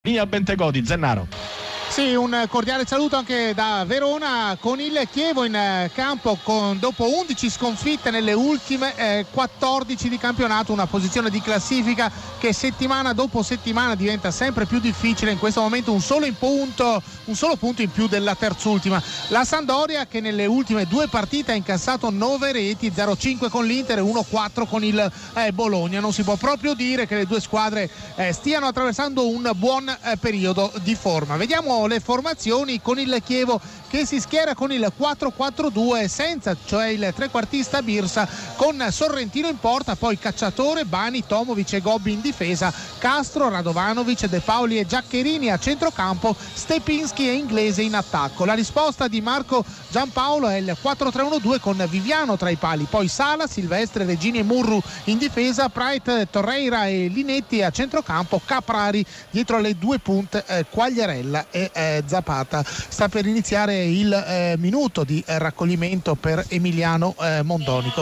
Linea Bentegodi, Zennaro. Sì, un cordiale saluto anche da Verona, con il Chievo in campo dopo 11 sconfitte nelle ultime 14 di campionato, una posizione di classifica che settimana dopo settimana diventa sempre più difficile. In questo momento un solo punto in più della terzultima. La Sampdoria, che nelle ultime 2 partite ha incassato 9 reti, 0-5 con l'Inter e 1-4 con il Bologna. Non si può proprio dire che le due squadre stiano attraversando un buon periodo di forma. Vediamo le formazioni, con il Chievo che si schiera con il 4-4-2 senza, cioè il trequartista Birsa, con Sorrentino in porta, poi Cacciatore, Bani, Tomovic e Gobbi in difesa, Castro, Radovanovic, De Paoli e Giaccherini a centrocampo, Stepinski e Inglese in attacco. La risposta di Marco Giampaolo è il 4-3-1-2 con Viviano tra i pali, poi Sala, Silvestre, Regini e Murru in difesa, Preit, Torreira e Linetti a centrocampo, Caprari dietro le due punte, Quagliarella e Zapata. Sta per iniziare il minuto di raccoglimento per Emiliano Mondonico.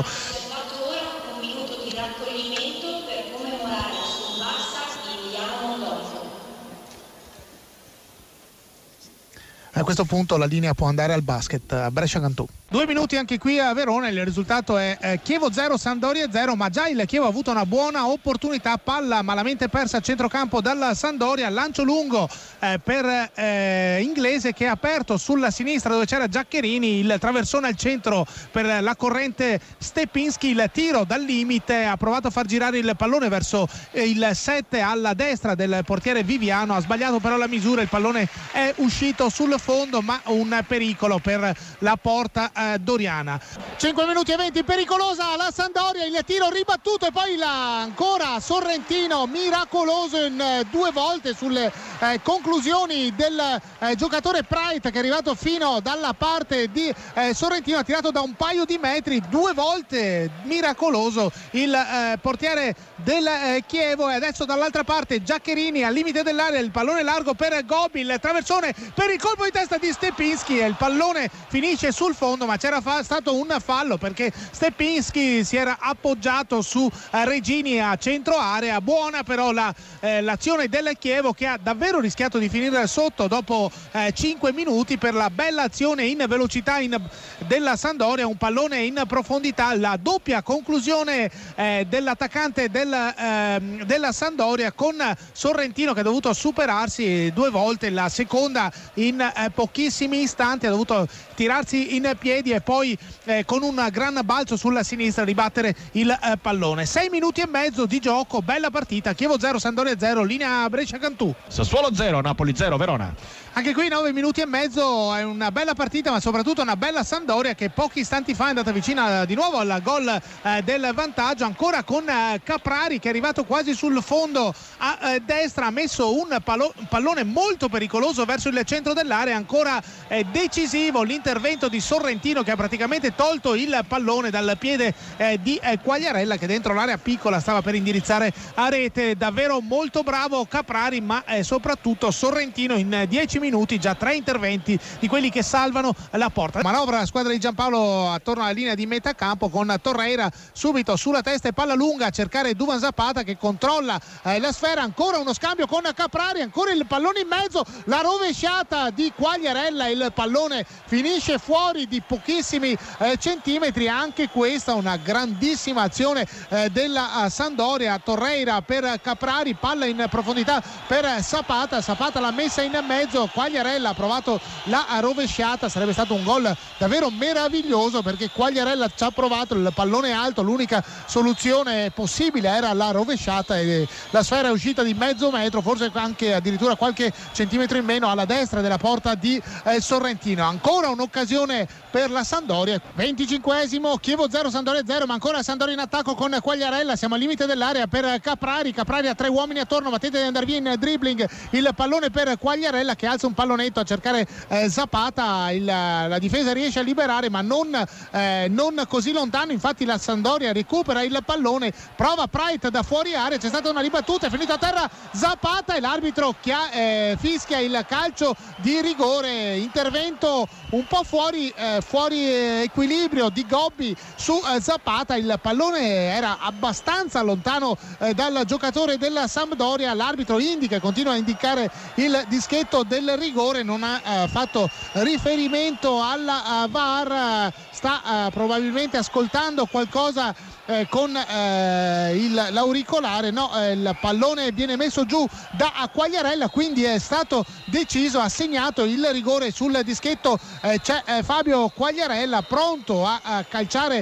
A questo punto la linea può andare al basket a Brescia-Cantù. 2 minuti anche qui a Verona, il risultato è Chievo 0, Sampdoria 0, ma già il Chievo ha avuto una buona opportunità, palla malamente persa a centrocampo dalla Sampdoria, lancio lungo per Inglese che ha aperto sulla sinistra dove c'era Giaccherini, il traversone al centro per la corrente Stepinski, il tiro dal limite, ha provato a far girare il pallone verso il 7 alla destra del portiere Viviano, ha sbagliato però la misura, il pallone è uscito sul fondo, ma un pericolo per la porta doriana. 5 minuti e 20, pericolosa la Sampdoria, il tiro ribattuto e poi ancora Sorrentino miracoloso in 2 volte sulle conclusioni del giocatore Preit, che è arrivato fino dalla parte di Sorrentino, ha tirato da un paio di metri, 2 volte miracoloso il portiere del Chievo. E adesso dall'altra parte Giaccherini al limite dell'area, il pallone largo per Gobbi, il traversone per il colpo di testa di Stepinski e il pallone finisce sul fondo, ma c'era stato un fallo perché Stepinski si era appoggiato su Regini a centro area. Buona però l'azione del Chievo, che ha davvero rischiato di finire sotto dopo 5 minuti per la bella azione in velocità della Sampdoria, un pallone in profondità, la doppia conclusione dell'attaccante della Sampdoria, con Sorrentino che ha dovuto superarsi 2 volte, la seconda in pochissimi istanti, ha dovuto tirarsi in piedi e poi con un gran balzo sulla sinistra ribattere il pallone. 6 minuti e mezzo di gioco, bella partita, Chievo 0, Sampdoria 0, linea Brescia-Cantù. Sassuolo 0, Napoli 0, Verona. Anche qui 9 minuti e mezzo, è una bella partita, ma soprattutto una bella Sampdoria che pochi istanti fa è andata vicina di nuovo al gol del vantaggio, ancora con Caprari che è arrivato quasi sul fondo a destra, ha messo un pallone molto pericoloso verso il centro dell'area, ancora decisivo l'intervento di Sorrentino che ha praticamente tolto il pallone dal piede di Quagliarella, che dentro l'area piccola stava per indirizzare a rete. Davvero molto bravo Caprari, ma soprattutto Sorrentino in 10 minuti, già 3 interventi di quelli che salvano la porta. Manovra la squadra di Giampaolo attorno alla linea di metà campo con Torreira subito sulla testa e palla lunga a cercare Duvan Zapata che controlla la sfera, ancora uno scambio con Caprari, ancora il pallone in mezzo, la rovesciata di Quagliarella, il pallone finisce fuori di pochissimi centimetri. Anche questa una grandissima azione della Sampdoria. Torreira per Caprari, palla in profondità per Zapata l'ha messa in mezzo, Quagliarella ha provato la rovesciata, sarebbe stato un gol davvero meraviglioso perché Quagliarella ci ha provato, il pallone alto, l'unica soluzione possibile era la rovesciata e la sfera è uscita di mezzo metro, forse anche addirittura qualche centimetro in meno alla destra della porta di Sorrentino. Ancora un'occasione per la Sampdoria. 25esimo, Chievo 0, Sampdoria 0, ma ancora Sampdoria in attacco con Quagliarella, siamo al limite dell'area per Caprari ha 3 uomini attorno, ma tenta di andare via in dribbling, il pallone per Quagliarella che alza un pallonetto a cercare Zapata, la difesa riesce a liberare ma non così lontano, infatti la Sampdoria recupera il pallone, prova Preit da fuori area, c'è stata una ribattuta, è finito a terra Zapata e l'arbitro fischia il calcio di rigore, intervento un po' fuori equilibrio di Gobbi su Zapata, il pallone era abbastanza lontano dal giocatore della Sampdoria, l'arbitro continua a indicare indicare il dischetto del rigore, non ha fatto riferimento alla VAR, sta probabilmente ascoltando qualcosa con l'auricolare. No, il pallone viene messo giù da Quagliarella, quindi è stato deciso, assegnato il rigore sul dischetto. C'è Fabio Quagliarella pronto a calciare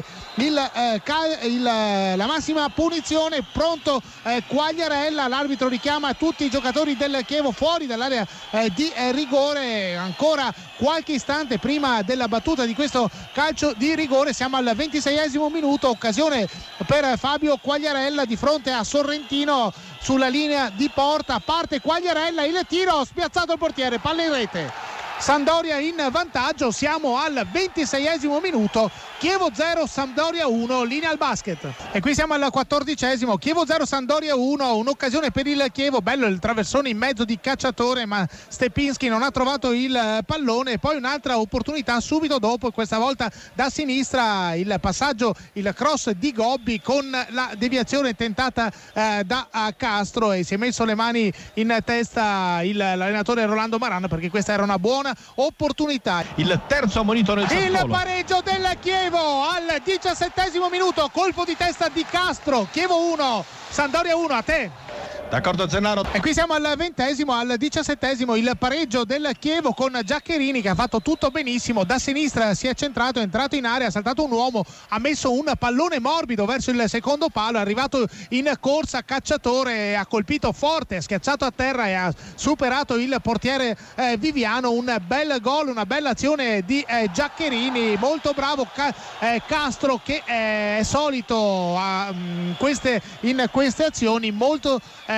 la massima punizione, pronto Quagliarella. L'arbitro richiama tutti i giocatori del Chievo fuori dall'area di rigore. Ancora qualche istante prima della battuta di questo calcio di rigore, siamo al 26esimo minuto, occasione per Fabio Quagliarella di fronte a Sorrentino sulla linea di porta. Parte Quagliarella, il tiro, spiazzato il portiere, palla in rete. Sampdoria in vantaggio, siamo al 26esimo minuto, Chievo 0, Sampdoria 1, linea al basket. E qui siamo al 14esimo, Chievo 0, Sampdoria 1, un'occasione per il Chievo, bello il traversone in mezzo di Cacciatore, ma Stepinski non ha trovato il pallone. Poi un'altra opportunità subito dopo, questa volta da sinistra, il passaggio, il cross di Gobbi con la deviazione tentata da Castro, e si è messo le mani in testa l'allenatore Rolando Maran, perché questa era una buona opportunità. Il terzo ammonito nel Sassuolo. Il pareggio del Chievo al 17esimo minuto, colpo di testa di Castro. Chievo 1, Sampdoria 1, a te. D'accordo Zennaro. E qui siamo al 20esimo, al 17esimo il pareggio del Chievo con Giaccherini che ha fatto tutto benissimo, da sinistra si è centrato, è entrato in area, ha saltato un uomo, ha messo un pallone morbido verso il secondo palo, è arrivato in corsa Cacciatore, ha colpito forte, ha schiacciato a terra e ha superato il portiere Viviano. Un bel gol, una bella azione di Giaccherini, molto bravo Castro, che è solito in queste azioni. Molto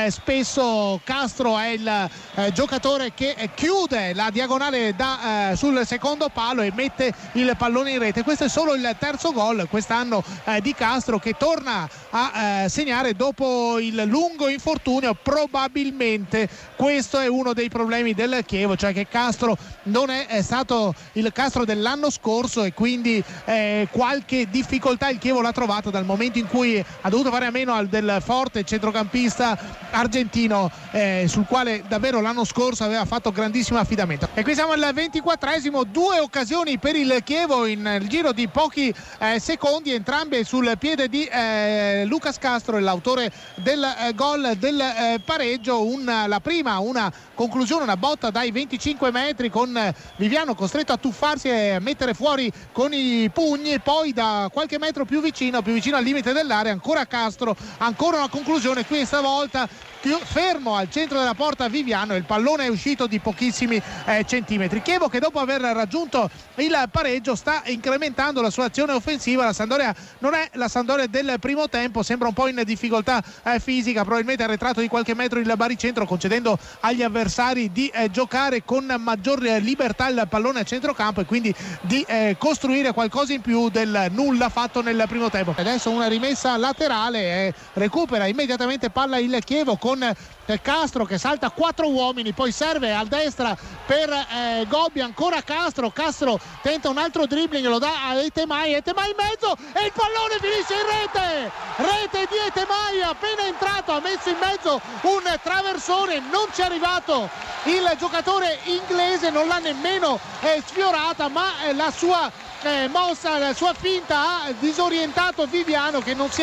spesso Castro è il giocatore che chiude la diagonale sul secondo palo e mette il pallone in rete. Questo è solo il terzo gol quest'anno di Castro, che torna a segnare dopo il lungo infortunio. Probabilmente questo è uno dei problemi del Chievo, cioè che Castro non è stato il Castro dell'anno scorso, e quindi qualche difficoltà il Chievo l'ha trovata dal momento in cui ha dovuto fare a meno del forte centrocampista argentino, sul quale davvero l'anno scorso aveva fatto grandissimo affidamento. E qui siamo al 24esimo, due occasioni per il Chievo in il giro di pochi secondi, entrambe sul piede di Lucas Castro, l'autore del gol del pareggio. La prima, una conclusione, una botta dai 25 metri con Viviano costretto a tuffarsi e a mettere fuori con i pugni, e poi da qualche metro più vicino al limite dell'area ancora Castro, ancora una conclusione, qui stavolta fermo al centro della porta Viviano, e il pallone è uscito di pochissimi centimetri. Chievo che dopo aver raggiunto il pareggio sta incrementando la sua azione offensiva. La Sampdoria non è la Sampdoria del primo tempo, sembra un po' in difficoltà fisica, probabilmente arretrato di qualche metro il baricentro, concedendo agli avversari di giocare con maggior libertà il pallone a centrocampo, e quindi di costruire qualcosa in più del nulla fatto nel primo tempo. Adesso una rimessa laterale, recupera immediatamente palla il Chievo con Castro che salta 4 uomini, poi serve a destra per Gobbi, ancora Castro tenta un altro dribbling, lo dà a Etemai in mezzo e il pallone finisce in rete di Etemai, appena entrato ha messo in mezzo un traversone, non ci è arrivato il giocatore inglese, non l'ha nemmeno sfiorata, ma la sua mossa, la sua finta ha disorientato Viviano, che non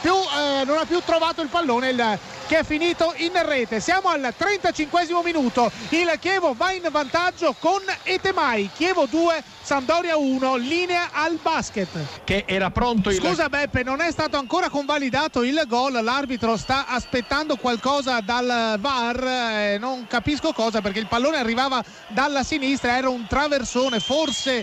ha più trovato il pallone, che è finito in rete. Siamo al 35esimo minuto, il Chievo va in vantaggio con Etemai. Chievo 2, Sampdoria 1, linea al basket. Che era pronto Scusa Beppe, non è stato ancora convalidato il gol, l'arbitro sta aspettando qualcosa dal VAR, non capisco cosa, perché il pallone arrivava dalla sinistra, era un traversone, forse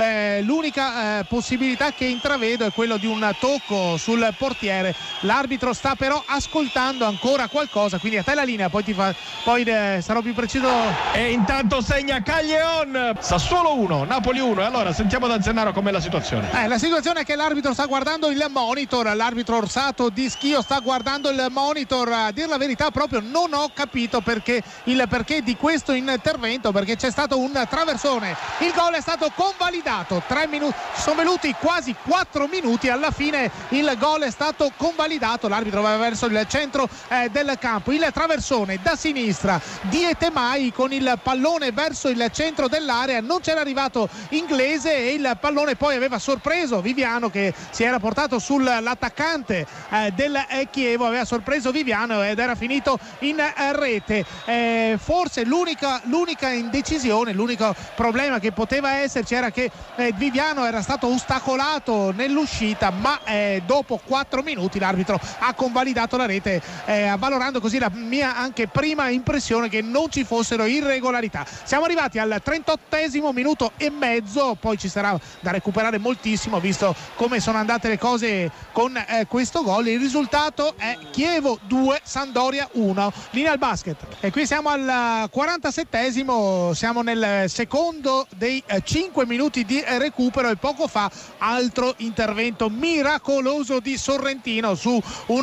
l'unica possibilità che intravedo è quello di un tocco sul portiere. L'arbitro sta però ascoltando ancora qualcosa, quindi a te la linea, poi sarò più preciso. E intanto segna Caglion. Sassuolo 1, Napoli 1. E allora sentiamo da Zennaro com'è la situazione. La situazione è che l'arbitro sta guardando il monitor, l'arbitro Orsato di Schio sta guardando il monitor. A dir la verità proprio non ho capito il perché di questo intervento, perché c'è stato un traversone, il gol è stato convalidato, 3 minuti, sono venuti quasi 4 minuti, alla fine il gol è stato convalidato, l'arbitro va verso il centro del campo. Il traversone da sinistra di Etemai con il pallone verso il centro dell'area, non c'era arrivato Inglese e il pallone poi aveva sorpreso Viviano, che si era portato sull'attaccante del Chievo, aveva sorpreso Viviano ed era finito in rete. Forse l'unica indecisione, l'unico problema che poteva esserci era che Viviano era stato ostacolato nell'uscita, ma dopo 4 minuti l'arbitro ha convalidato la rete, avvalorando così la mia anche prima impressione che non ci fossero irregolarità. Siamo arrivati al 38esimo minuto e mezzo, poi ci sarà da recuperare moltissimo visto come sono andate le cose con questo gol. Il risultato è Chievo 2 Sampdoria 1. Linea al basket, e qui siamo al 47esimo, siamo nel secondo dei 5 minuti di recupero e poco fa altro intervento miracoloso di Sorrentino su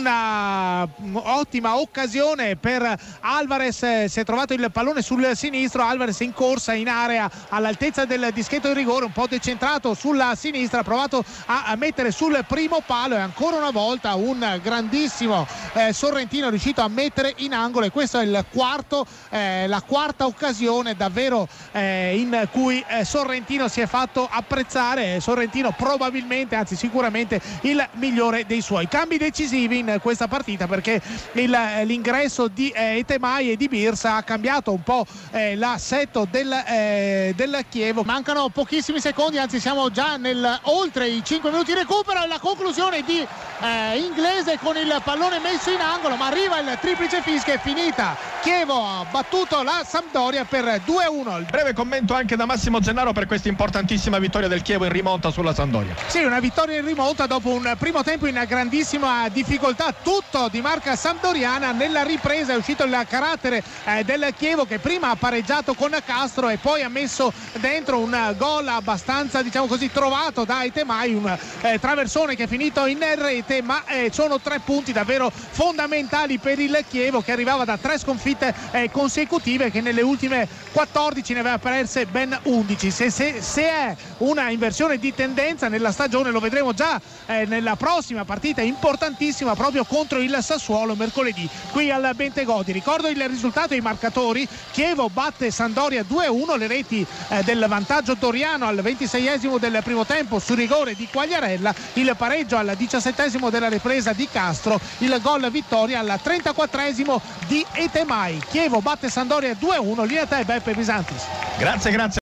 una ottima occasione per Alvarez. Si è trovato il pallone sul sinistro, Alvarez in corsa in area all'altezza del dischetto di rigore, un po' decentrato sulla sinistra, ha provato a mettere sul primo palo e ancora una volta un grandissimo Sorrentino è riuscito a mettere in angolo, e questo è la quarta occasione davvero in cui Sorrentino si è fatto apprezzare. Sorrentino probabilmente, anzi sicuramente il migliore dei suoi. Cambi decisivi in questa partita perché l'ingresso di Etemai e di Birsa ha cambiato un po' l'assetto del Chievo. Mancano pochissimi secondi, anzi siamo già oltre i 5 minuti di recupero, e la conclusione di Inglese con il pallone messo in angolo, ma arriva il triplice fischio, è finita. Chievo ha battuto la Sampdoria per 2-1. Breve commento anche da Massimo Zennaro per questa importantissima vittoria del Chievo in rimonta sulla Sampdoria. Sì, una vittoria in rimonta dopo un primo tempo in grandissima difficoltà, tutto di marca sampdoriana. Nella ripresa è uscito il carattere del Chievo, che prima ha pareggiato con Castro e poi ha messo dentro un gol abbastanza, diciamo così, trovato da Etemai, un traversone che è finito in rete, ma sono 3 punti davvero fondamentali per il Chievo, che arrivava da 3 sconfitte consecutive, che nelle ultime 14 ne aveva perse ben 11. Se è una inversione di tendenza nella stagione lo vedremo già nella prossima partita importantissima proprio contro il Sassuolo mercoledì qui al Bentegodi. Ricordo il risultato e i marcatori: Chievo batte Sampdoria 2-1, le reti del vantaggio doriano al 26esimo del primo tempo su rigore di Quagliarella, il pareggio al 17esimo della ripresa di Castro, il gol vittoria al 34esimo di Etemai. Chievo batte Sampdoria 2-1. Linea a te Beppe Bisantis. Grazie.